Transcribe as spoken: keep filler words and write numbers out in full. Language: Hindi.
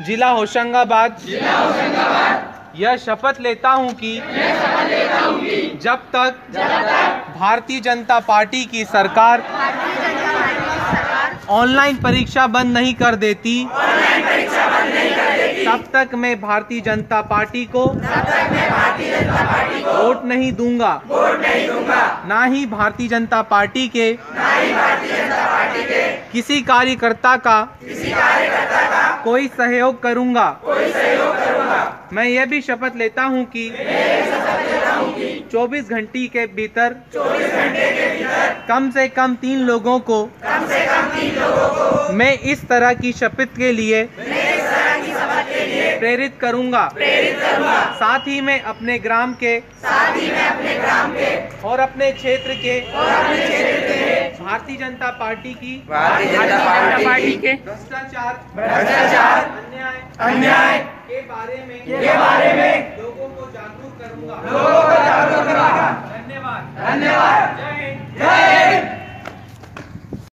जिला होशंगाबाद यह शपथ लेता हूं कि जब तक भारतीय जनता पार्टी की सरकार ऑनलाइन परीक्षा बंद नहीं कर देती तब तक मैं भारतीय जनता पार्टी को वोट नहीं दूंगा, ना ही भारतीय जनता पार्टी के किसी कार्यकर्ता का कोई सहयोग करूंगा। मैं यह भी शपथ लेता हूं कि चौबीस घंटे के भीतर कम से कम तीन लोगों को मैं इस तरह की शपथ के लिए प्रेरित करूंगा। साथ ही मैं अपने ग्राम के और अपने क्षेत्र के भारतीय जनता पार्टी की भ्रष्टाचार अन्याय के बारे में लोगों को जागरूक करूंगा। धन्यवाद। धन्यवाद। जय हिंद।